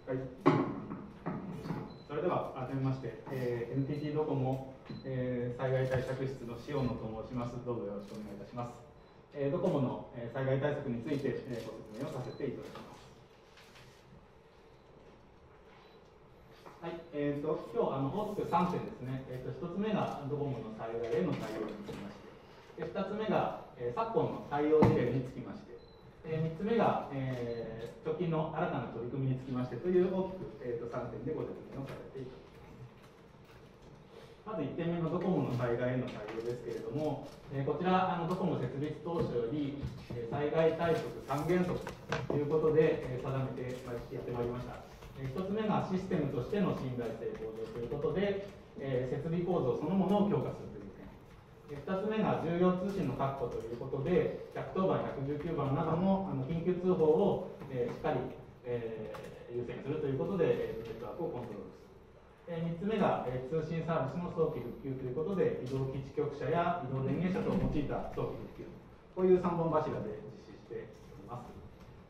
はい。それでは改めまして、NTT ドコモ、災害対策室の塩野と申します。どうぞよろしくお願いいたします。ドコモの災害対策についてご説明をさせていただきます。はい。今日大きく3点ですね。1つ目がドコモの災害への対応につきまして、2つ目が昨今の対応事例につきまして、3つ目が、直近の新たな取り組みにつきましてという大きく、3点でご説明をさせていただきます。まず1点目のドコモの災害への対応ですけれども、こちらドコモ設立当初より災害対策3原則ということで定めてやってまいりました。1つ目がシステムとしての信頼性向上ということで、設備構造そのものを強化するという点。2つ目が重要通信の確保ということで、110番、119番などの緊急通報をしっかり優先するということで、ネットワークをコントロールする。3つ目が通信サービスの早期復旧ということで、移動基地局車や移動電源車等を用いた早期復旧、こういう3本柱で実施しております。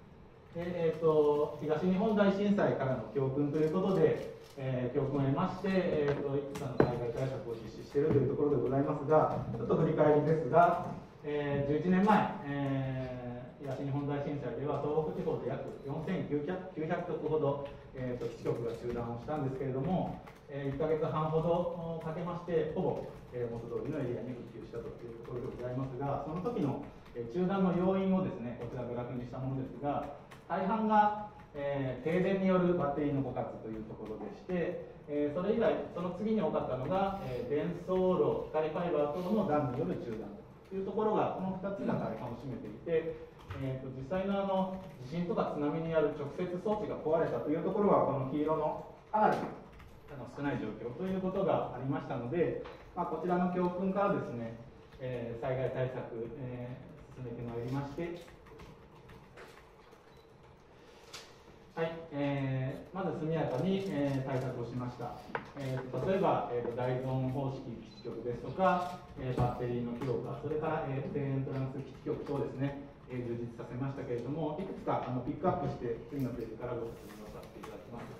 東日本大震災からの教訓ということで、教訓を得まして、いくつかの災害対策を実施しているというところでございますが、ちょっと振り返りですが、11年前、東日本大震災では東北地方で約4900局ほど、基地局が中断をしたんですけれども、1ヶ月半ほどかけまして、ほぼ元通りのエリアに復旧したというところでございますが、その時の中断の要因をですね、こちらグラフにしたものですが、大半が、停電によるバッテリーの枯渇というところでして、それ以外、その次に多かったのが、電送路、光ファイバー等のダムによる中断というところが、この2つが大半を占めていて、実際の地震とか津波による直接装置が壊れたというところは、この黄色のかなり少ない状況ということがありましたので、こちらの教訓からですね、災害対策、進めてまいりまして、はい、まず速やかに、対策をしました。例えば、大ゾーン方式基地局ですとか、バッテリーの強化、それから、低エントランス基地局等ですね、充実させましたけれども、いくつかピックアップして、次のページからご説明をさせていただきます。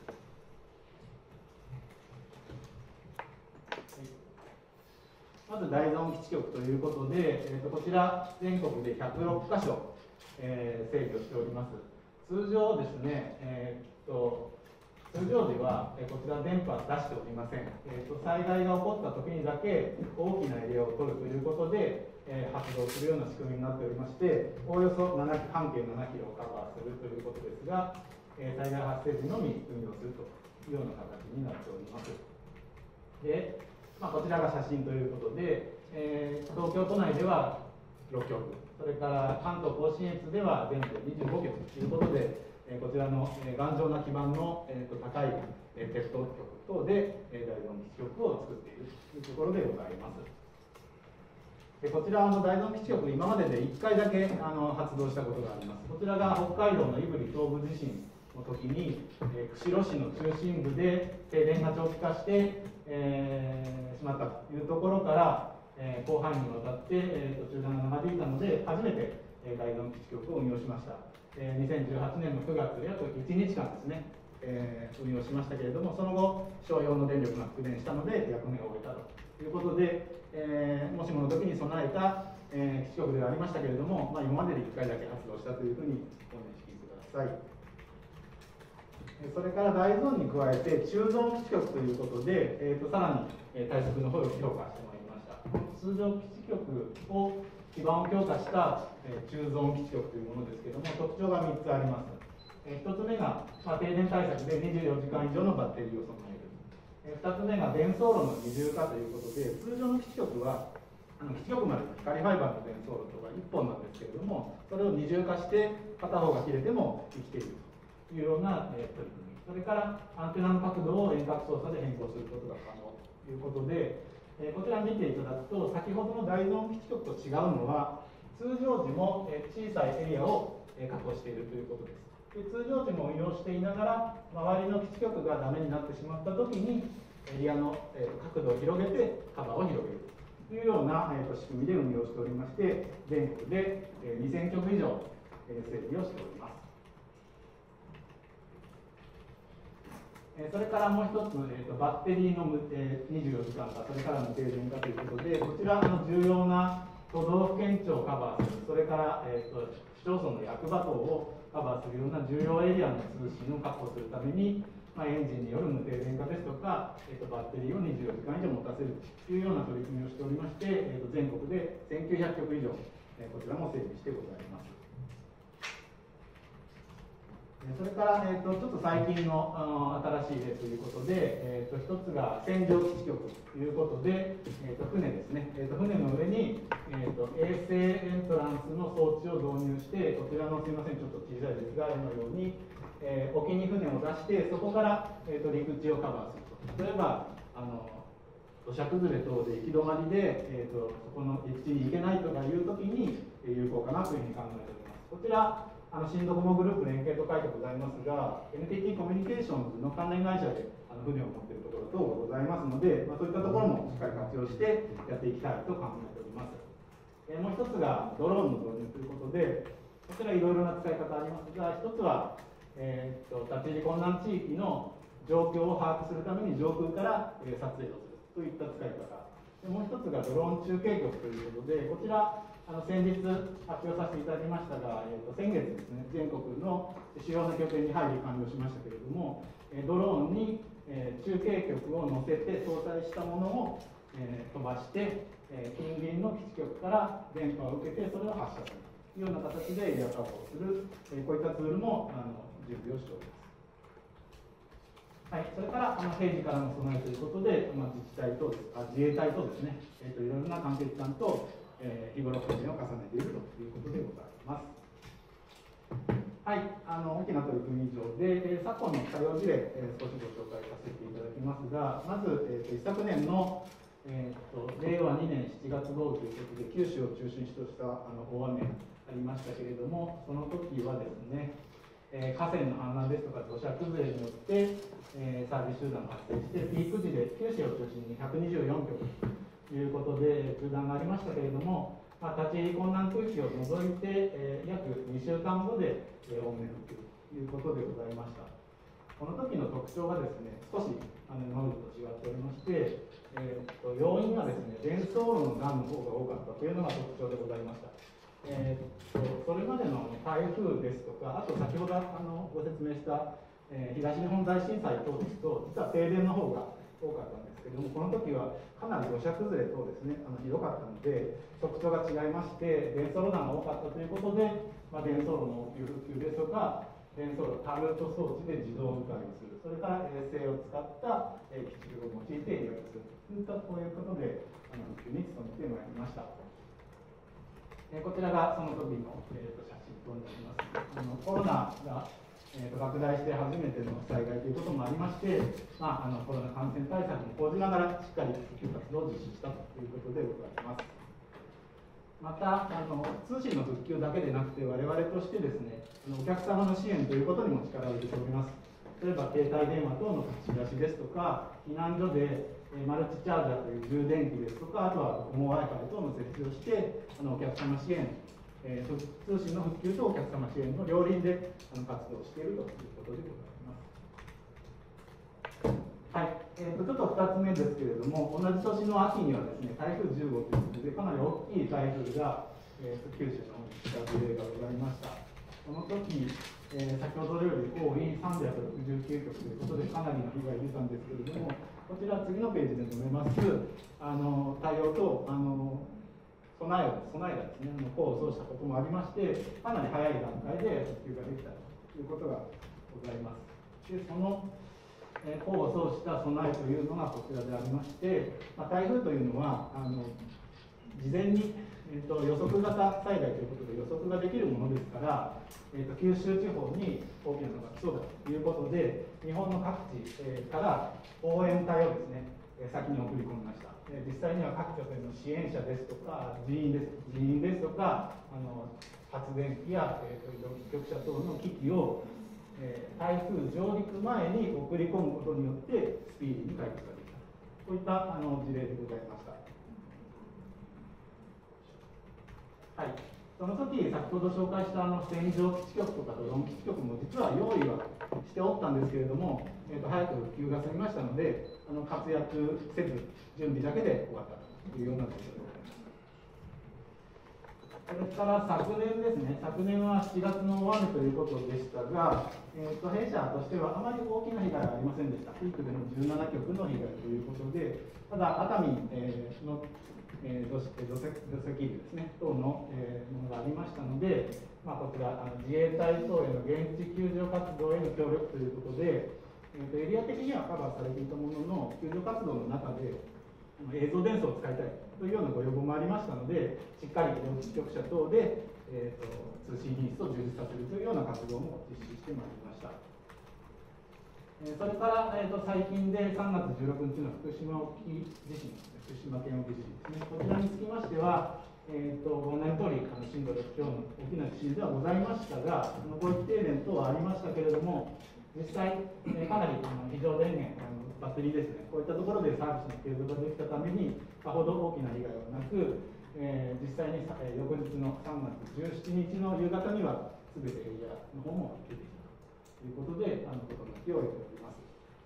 まず大ゾーン基地局ということで、こちら全国で106カ所、整備をしております。通常ですね、通常時はこちら電波は出しておりません。災害が起こった時にだけ大きなエリアを取るということで、発動するような仕組みになっておりまして、おおよそ半径7キロをカバーするということですが、災害発生時のみ運用するというような形になっております。で、こちらが写真ということで、東京都内では6局、それから関東甲信越では全部で25局ということで、こちらの頑丈な基盤の高い鉄塔局等で大ゾーン基地局を作っているというところでございます。こちら大ゾーン基地局、今までで1回だけ発動したことがあります。こちらが北海道の胆振東部地震の時に、釧路市の中心部で停電が長期化して、しまったというところから、広範囲にわたって、中断が長引いたので、初めて大ゾーン基地局を運用しました。2018年の9月、約1日間ですね、運用しましたけれども、その後、商用の電力が復電したので、役目を終えたということで、もしもの時に備えた、基地局ではありましたけれども、今までで1回だけ発動したというふうにご認識ください。それから大ゾーンに加えて、中ゾーン基地局ということで、さらに対策の方を強化してまいりました。通常基地局を基盤を強化した中ゾーン基地局というものですけれども、特徴が3つあります。1つ目が停電対策で24時間以上のバッテリーを備える。2つ目が電送路の二重化ということで、通常の基地局は基地局までの光ファイバーの電送路とか1本なんですけれども、それを二重化して片方が切れても生きているというような取り組み。それからアンテナの角度を遠隔操作で変更することが可能ということで、こちら見ていただくと、先ほどの大ゾーン基地局と違うのは、通常時も小さいエリアを確保しているということです。で、通常時も運用していながら、周りの基地局がダメになってしまったときに、エリアの角度を広げて、幅を広げるというような仕組みで運用しておりまして、全国で2000局以上整備をしております。 それからもう一つ、バッテリーの24時間化、それから無停電化ということで、こちら重要な都道府県庁をカバーする、それから、市町村の役場等をカバーするような重要エリアの通信を確保するために、エンジンによる無停電化ですとか、バッテリーを24時間以上持たせるというような取り組みをしておりまして、全国で1900局以上、こちらも整備してございます。それから、ちょっと最近の新しい例ということで、一つが洗浄基地局ということで、船ですね、船の上に、衛星エントランスの装置を導入して、こちらのすみません、ちょっと小さいですが、絵のように、沖に船を出して、そこから、陸地をカバーすると。例えば土砂崩れ等で行き止まりで、そこの陸地に行けないとかいうときに有効かなというふうに考えております。こちら新ドコモグループ連携と書いてございますが、NTT コミュニケーションズの関連会社で船を持っているところ等がございますので、そういったところもしっかり活用してやっていきたいと考えております。もう一つがドローンの導入ということで、こちらいろいろな使い方ありますが、一つは、立ち入り困難地域の状況を把握するために上空から撮影をするといった使い方。もう一つがドローン中継局ということで、こちら先日発表させていただきましたが、先月ですね、全国の主要な拠点に配備完了しましたけれども、ドローンに中継局を載せて搭載したものを飛ばして、近隣の基地局から電波を受けて、それを発射するというような形でエリアカバーをする、こういったツールも準備をしております。はい、それから平時からの備えということで、自治体と自衛隊とですね、いろいろな関係機関と、日頃訓練を重ねているということでございます。はい、大きな取り組み以上で、昨今の作業事例、少しご紹介させていただきますが、まず、一昨年の、令和2年7月豪雨ということで、九州を中心とした大雨ありましたけれども、その時はですね、河川の氾濫ですとか土砂崩れによって、サービス中断が発生して、ピーク時で九州を中心に124局ということで中断がありましたけれども、立ち入り困難区域を除いて、約2週間後でおおむね復旧ということでございました。この時の特徴がですね、少し今までと違っておりまして、要因がですね、伝送路のがんの方が多かったというのが特徴でございました。それまでの台風ですとか、あと先ほどご説明した、東日本大震災等ですと、実は停電の方が多かったんですけども、この時はかなり土砂崩れ等ですね、ひどかったので、特徴が違いまして、伝送路が多かったということで、伝送路の復旧ですとか、伝送路タルート装置で自動迂回をする、それから衛星を使った基地局を用いて予約するといったこういうことで復旧に努めてまいりました。こちらがその時の写真となります。コロナが拡大して初めての災害ということもありまして、コロナ感染対策も講じながらしっかり復旧活動を実施したということでございます。また通信の復旧だけでなくて、我々としてですね、お客様の支援ということにも力を入れております。例えば携帯電話等の貸し出しですとか、避難所でマルチチャージャーという充電器ですとか、あとはドコモ Wi-Fi 等の設置をして、お客様支援、通信の復旧とお客様支援の両輪で活動しているということでございます。はい、ちょっと2つ目ですけれども、同じ年の秋にはですね、台風15ということで、かなり大きい台風が、九州の方に来た事例がございました。その時、先ほどより多い369局ということで、かなりの被害が出たんですけれども、こちら次のページで述べます対応と備えがですね、功を奏したこともありまして、かなり早い段階で復旧ができたということがございます。でその功を奏した備えというのがこちらでありまして、台風というのは事前に予測型災害ということで予測ができるものですから、九州地方に大きなのが来そうだということで、日本の各地、から応援隊をですね、先に送り込みました。実際には各拠点の支援者ですとか、人員ですとか、発電機や、局者等の機器を、台風上陸前に送り込むことによってスピーディーに解決ができた、こういった事例でございました。はい、 その時先ほど紹介した洗浄基地局とかドローン基地局も実は用意はしておったんですけれども、早く復旧が済みましたので、活躍せず、準備だけで終わったというような状況でございます。それから昨年ですね、昨年は7月の大雨ということでしたが、弊社としてはあまり大きな被害はありませんでした。ピークでの17局の被害ということで、ただ熱海の土石流ですね等のものがありましたので、こちら自衛隊等への現地救助活動への協力ということで、エリア的にはカバーされていたものの、救助活動の中で映像伝送を使いたいというようなご要望もありましたので、しっかり医療基地局社等で、通信品質を充実させるというような活動も実施してまいりました。それから、最近で3月16日の福島沖地震、福島県沖地震ですね、こちらにつきましては、ご案内のとおり、震度6強の大きな地震ではございましたが、広域停電等はありましたけれども、実際、かなり非常電源、バッテリーですね、こういったところでサービスの継続ができたために、さほど大きな被害はなく、実際に、翌日の3月17日の夕方には、すべてエリアの方も出てきたということで、事のきを得ております。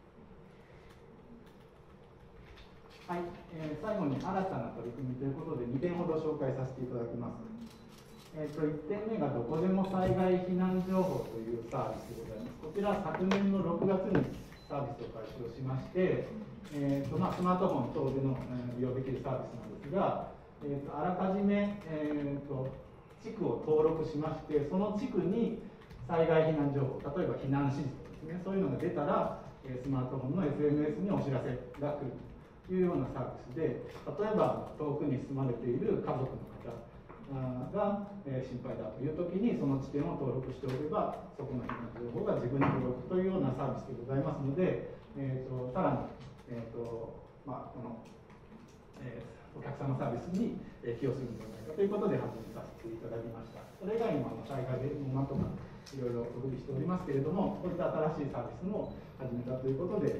はい、最後に新たな取り組みということで、2点ほど紹介させていただきます。1点目がどこでも災害避難情報というサービスでございます。こちら、昨年の6月にサービスを開始をしまして、スマートフォン等での利用できるサービスなんですが、あらかじめ、地区を登録しまして、その地区に災害避難情報、例えば避難指示とかですね、そういうのが出たら、スマートフォンの SNS にお知らせが来るというようなサービスで、例えば遠くに住まれている家族の方が心配だというときに、その地点を登録しておけば、そこの避難情報が自分に届くというようなサービスでございますので、さらに、この、お客様サービスに寄与するんじゃないかということで始めさせていただきました。それ以外にも災害でなんとかいろいろお送りしておりますけれども、こういった新しいサービスも始めたということで、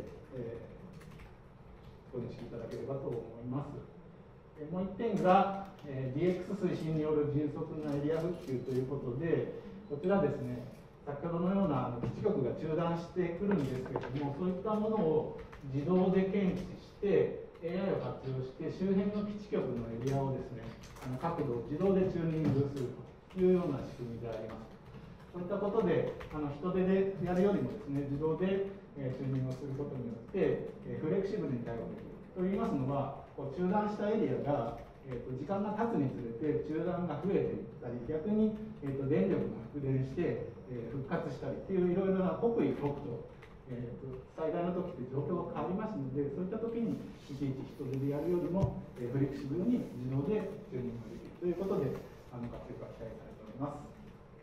ご認識いただければと思います。もう1点が、DX 推進による迅速なエリア復旧ということで、こちらですね、先ほどのような基地局が中断してくるんですけれども、そういったものを自動で検知して、AI を活用して、周辺の基地局のエリアをですね、角度を自動でチューニングするというような仕組みであります。こういったことで、人手でやるよりもですね、自動でチューニングをすることによって、フレキシブルに対応できる。といいますのは、中断したエリアが、時間が経つにつれて中断が増えていったり、逆に、電力が復電して、復活したりっていういろいろな刻一刻と、災害の時って状況が変わりますので、そういった時にいちいち人手でやるよりも、フレキシブルに自動でチューニングできるということで、活用が期待されております。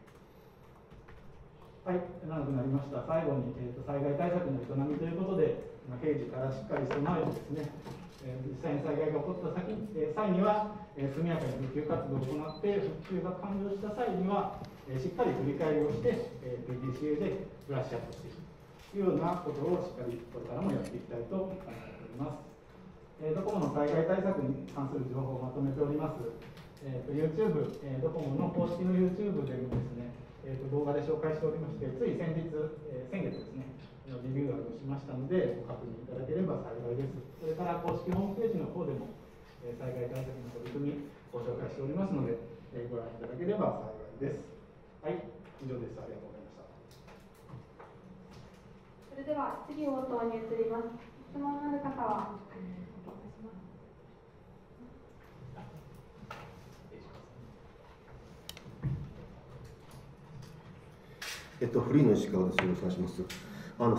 はい、長くなりました。最後に、災害対策の営みということで、平時からしっかり備えてですね、実際に災害が起こった際には、速やかに復旧活動を行って、復旧が完了した際には、しっかり振り返りをして、PDCA でブラッシュアップしていくというようなことをしっかりこれからもやっていきたいと考えております。ドコモの災害対策に関する情報をまとめております。YouTube、ドコモの公式の YouTube でもですね、動画で紹介しておりまして、つい先日、先月ですね、リニューアルをしましたので、ご確認いただければ幸いです。それから公式ホームページの方でも、災害対策の取り組み、ご紹介しておりますので、ご覧いただければ幸いです。はい、以上です。ありがとうございました。 それでは次応答に移ります。質問のある方は、 フリーの石川です。よろしくお願いします。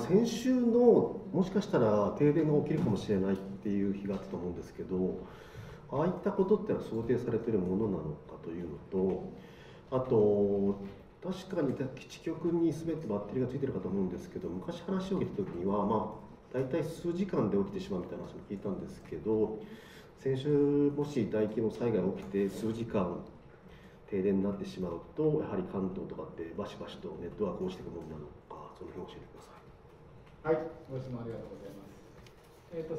先週のもしかしたら停電が起きるかもしれないっていう日があったと思うんですけど、ああいったことってのは想定されているものなのかというのと、あと確かに基地局に全てバッテリーがついてるかと思うんですけど、昔話を聞いた時には大体数時間で起きてしまうみたいな話も聞いたんですけど、先週もし大規模災害が起きて数時間停電になってしまうと、やはり関東とかってバシバシとネットワーク落ちていくものなのか、その辺を教えてくださはい、 い。 ご質問ありがとうございます。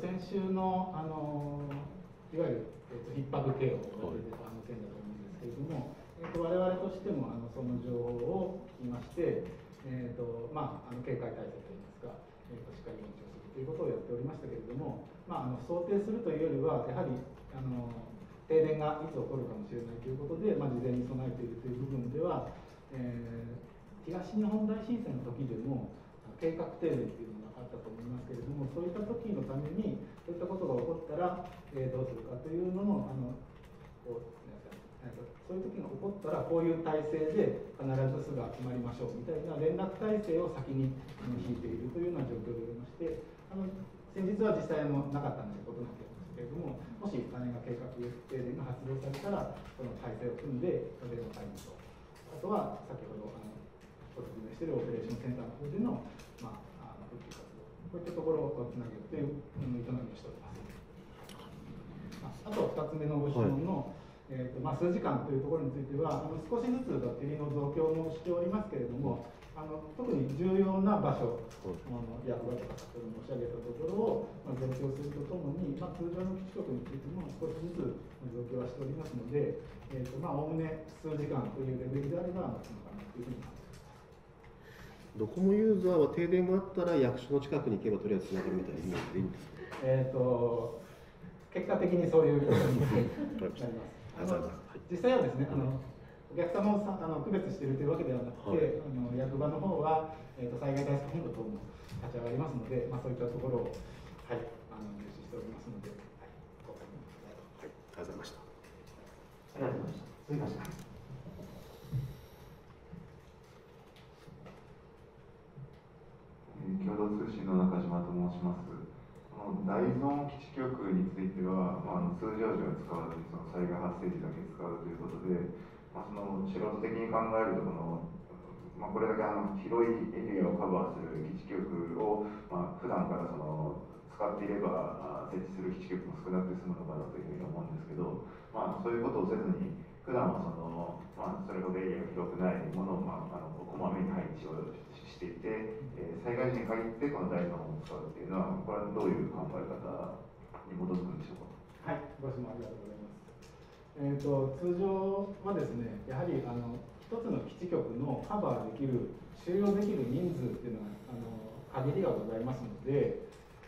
先週のいわゆる、逼迫警報が出てた件だと思うんですけれども、 我々としてもその情報を聞きまして、警戒体制といいますか、しっかり運用するということをやっておりましたけれども、想定するというよりは、やはり停電がいつ起こるかもしれないということで、事前に備えているという部分では、東日本大震災の時でも計画停電というのがあったと思いますけれども、そういった時のためにそういったことが起こったら、どうするかというののそういう時が起こったらこういう体制で必ずすぐ集まりましょうみたいな連絡体制を先に引いているというような状況でおりまして、先日は実際なかったのでことになっていますけれども、もしあれが計画停電が発動されたらその体制を組んでそれを対応と、あとは先ほどご説明しているオペレーションセンターの方での復旧活動、こういったところをつなげるという営みをしております。あと2つ目のご質問の、数時間というところについては少しずつバッテリーの増強もしておりますけれども、特に重要な場所、役場とか先ほど申し上げたところを増強するとともに、通常の基地局についても少しずつ増強はしておりますので、おおむね数時間というレベルであれば持つのかなというふうに考えています。 ドコモユーザーは停電があったら役所の近くに行けばとりあえずつながるみたいなイメージでいいんですか？ 結果的にそういうことになります。実際はですね、お客様を区別しているというわけではなくて、役場の方は、災害対策本部等も立ち上がりますので、そういったところを、重視しておりますので、ご確認ください。 ありがとうございました。 ありがとうございました。続きまして。 共同通信の中島と申します。大ゾーン基地局については、通常時は使わずにその災害発生時だけ使うということで、その素人的に考えるとこれだけ広いエリアをカバーする基地局を、普段から使っていれば設置する基地局も少なくて済むのかなというふうに思うんですけど、そういうことをせずに普段はそれほどエリアが広くないものを、こまめに配置をしていて、災害時に限ってこの大ゾーンを使うっていうのは、これはどういう考え方に基づくんでしょうか。 はい、ご質問ありがとうございます。通常はですね、やはり一つの基地局のカバーできる、収容できる人数っていうのは限りがございますので、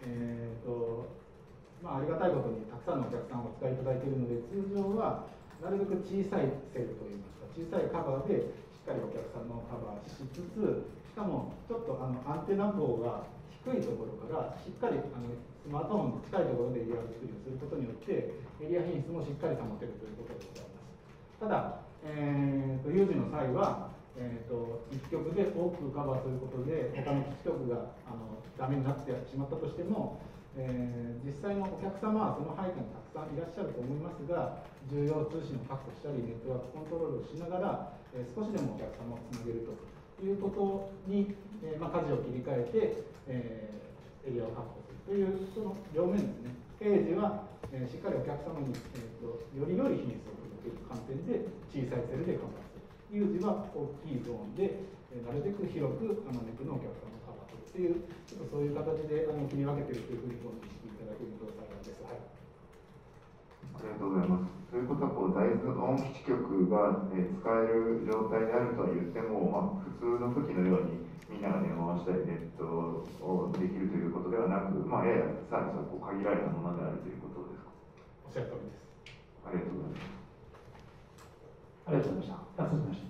ありがたいことにたくさんのお客さんをお使いいただいているので、通常はなるべく小さいセルといいますか、小さいカバーでしっかりお客さんのカバーしつつ、しかもちょっとアンテナ棒が低いところからしっかりスマートフォンに近いところでエリア作りをすることによってエリア品質もしっかり保てるということでございます。ただ、有事の際は、一局で多くカバーすることで他の基地局がダメになってしまったとしても、実際のお客様はその背景にたくさんいらっしゃると思いますが、重要通信を確保したりネットワークコントロールをしながら、少しでもお客様をつなげるということに、舵を切り替えて、エリアを確保するというその両面ですね。平時は、しっかりお客様に、より良い品質を届ける観点で小さいセルでカバーする。有事は大きいゾーンで、なるべく広くあまねくのお客様をカバーするという、ちょっとそういう形で切り分けているというふうにご認識いただけると幸いです。はい。 ありがとうございます。ということは大ゾーン基地局が、使える状態であるとは言っても、普通の時のようにみんなが電話をしたりネットをできるということではなく、ややさらに限られたものであるということですか。 おっしゃる通りです。 ありがとうございます。 ありがとうございました。続きまして。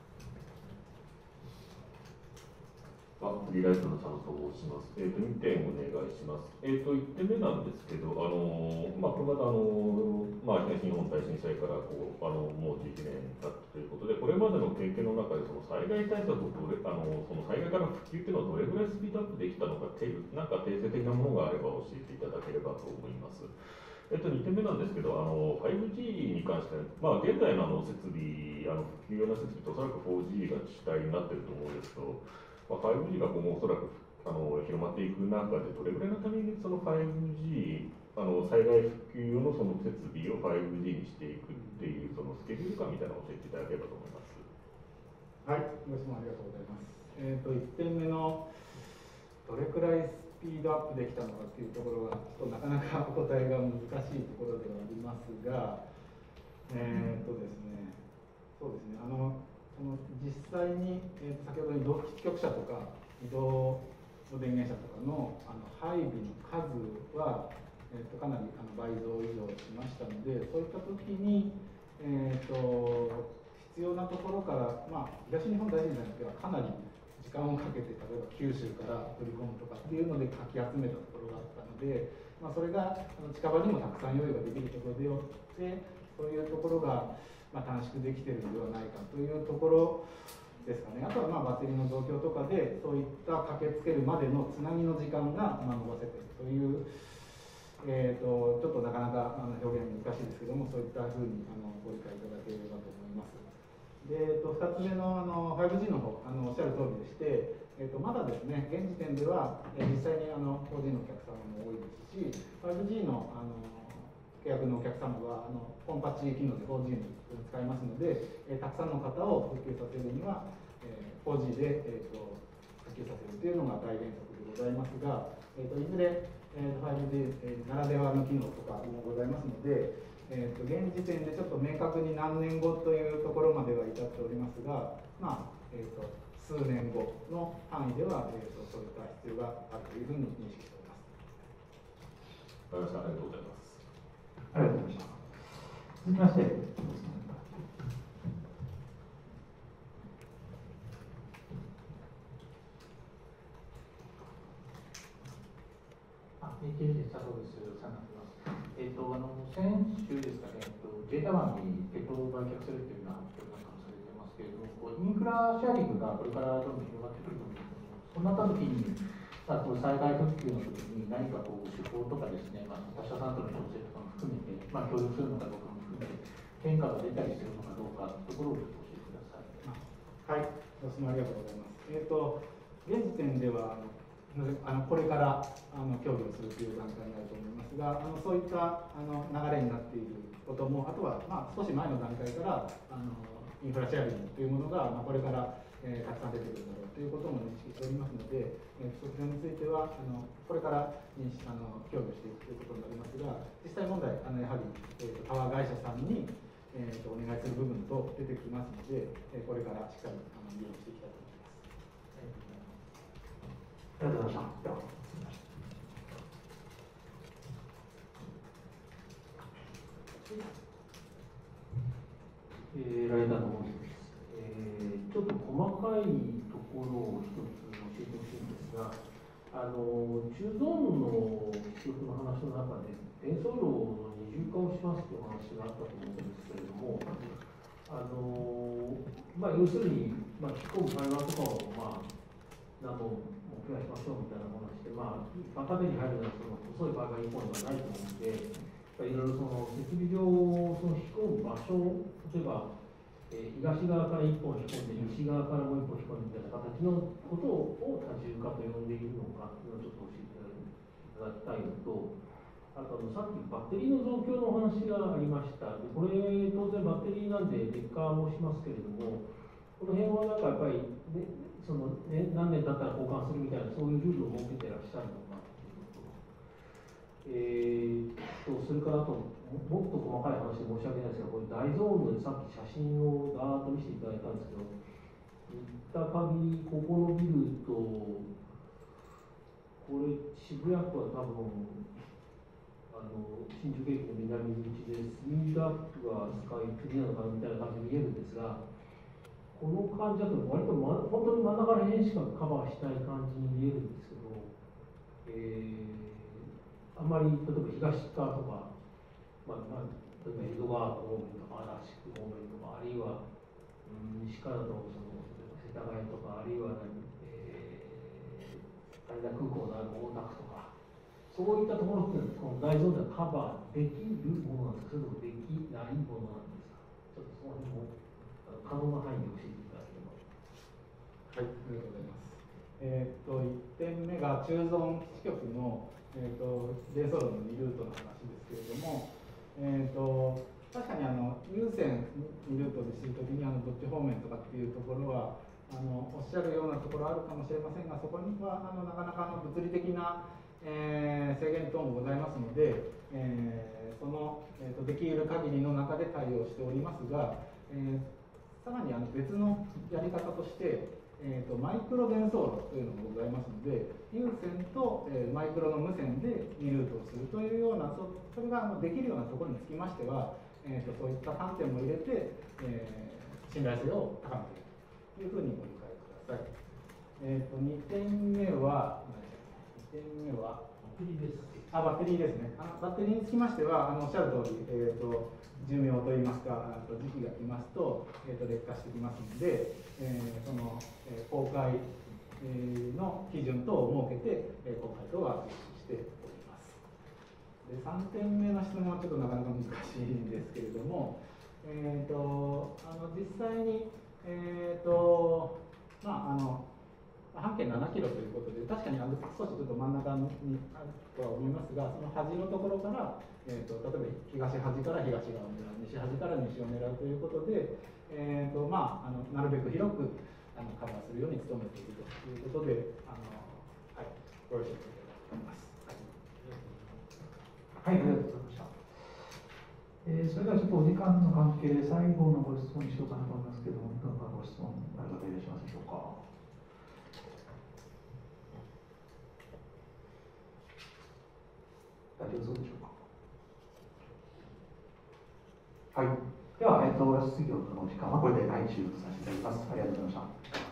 フリーライトの佐野と申します。2点お願いします。1点目なんですけど、これまた東日本大震災からもう11年経ったということで、これまでの経験の中で災害対策をその災害から復旧というのはどれぐらいスピードアップできたのか、なんか定性的なものがあれば教えていただければと思います。2点目なんですけど、5G に関して、現在の設備、復旧用の設備とおそらく 4G が主体になっていると思うんですけど、5G が今後おそらく広まっていく中で、どれぐらいのためにその 5G、災害復旧用のその設備を 5G にしていくっていう、そのスケジュール感みたいなのを教えていただければと思います。 はい、ご質問ありがとうございます。1点目のどれくらいスピードアップできたのかというところが、ちょっとなかなかお答えが難しいところではありますが、ですね、 そうですね、その実際に、先ほど移動基地局車とか移動の電源車とかの配備の数は、かなり倍増以上しましたので、そういった時に、必要なところから、東日本大震災の時はかなり時間をかけて、例えば九州から取り込むとかっていうのでかき集めたところがあったので、それが近場にもたくさん用意ができることでよって、そういうところが短縮できているのではないかというところですかね。あとはバッテリーの状況とかで、そういった駆けつけるまでのつなぎの時間が延ばせているという、ちょっとなかなか表現難しいですけども、そういったふうにご理解いただければと思います。で、2つ目の5G の方、おっしゃる通りでして、まだですね、現時点では実際に4G のお客様も多いですし、5G の契約のお客様はコンパチ機能で 4G に使いますので、たくさんの方を普及させるには、4G で、普及させるというのが大原則でございますが、いずれ、5G ならではの機能とかもございますので、現時点でちょっと明確に何年後というところまでは至っておりますが、数年後の範囲では、そういった必要があるというふうに認識しております。 わかりました。ありがとうございます。 ありがとうございました。続きまして、 AKB で佐藤です。お世話になってます。先週ですかね、データマンにペットを売却するというような発表なんかもされてますけれども、インフラシェアリングがこれからどんどん広がってくると思うんですけども、そうなったときに、災害復旧のときに何か手法とかですね、他社さんとの調整とかも含めて、協力するのかどうかも含めて、変化が出たりするのかどうかというところをちょっと教えてください。 はい、ご質問ありがとうございます。現時点ではこれから協議をするという段階になると思いますが、そういった流れになっていることも、あとは少し前の段階からインフラシェアリングというものがこれからたくさん出てくるだろうということも認識しておりますので、そちらについてはこれから協議をしていくということになりますが、実際問題やはりタワー会社さんにお願いする部分と出てきますので、これからしっかり議論していきたいと思います。 ありがとうございました。ではライダーの方です。ちょっと細かいところを一つ教えてほしいんですが、中ゾーンの基地局の話の中で、伝送路の二重化をしますという話があったと思うんですけれども、要するに、引っ込む会話とかを、何本も増やしましょうみたいな話で、縦に入るのは細い場合が一本ではないと思うので、いろいろ設備上、引っ込む場所、例えば、東側から一本引っ込んで、西側からもう一本引っ込んでみたいな形のことを多重化と呼んでいるのかというのをちょっと教えていただきたいのと、あとさっきバッテリーの増強のお話がありました。でこれ、当然バッテリーなんで劣化もしますけれども、この辺はやっぱり、何年経ったら交換するみたいな、そういうルールを設けてらっしゃるのかということ。それからあと、もっと細かい話で申し訳ないですが、これ大ゾーンでさっき写真をガーッと見せていただいたんですけど、見た限り、ここのビルと、これ、渋谷区は多分、新宿駅の南口で、墨田区はスカイツリーなのかなみたいな感じで見えるんですが、この感じだと、割と本当に真ん中ら辺しかカバーしない感じに見えるんですけど、あんまり例えば東側とか、例えば江戸川方面とか、足立区方面とか、あるいは、西からの世田谷とか、あるいは羽田空港のある大田区とか、そういったところって、この大ゾーンではカバーできるものなんですか、それともできないものなんですか、ちょっとその辺も可能な範囲で教えていただければ。 はい、ありがとうございます。1点目が中ゾーン基地局の伝送路の2ルートの話ですけれども、確かに優先2ルートで知るときにどっち方面とかっていうところはおっしゃるようなところあるかもしれませんが、そこにはなかなか物理的な、制限等もございますので、その、できる限りの中で対応しておりますが、 さらに別のやり方として、マイクロ伝送路というのがございますので、有線と、マイクロの無線でリルートをするというような、それができるようなところにつきましては、そういった観点も入れて、信頼性を高めているというふうにご理解ください。2点目は、バッテリーです。バッテリーですね。バッテリーにつきましては、おっしゃる通り、寿命といいますか、時期が来ますと、劣化してきますので、その、公開の基準等を設けて、公開等は実施しております。で、3点目の質問はちょっとなかなか難しいんですけれども、実際に、半径7キロということで、確かに少しちょっと真ん中にあるとは思いますが、その端のところから、例えば東端から東側を狙う、西端から西を狙うということで、なるべく広くカバーするように努めているということで、ご了承いただきます。 はい、ありがとうございました。それではちょっとお時間の関係で最後のご質問にしようかなと思いますけども、いかがご質問ある方いらっしゃいますでしょうか。大丈夫そうでしょうか。はい。では、質疑応答のお時間はこれで終了とさせていただきます。ありがとうございました。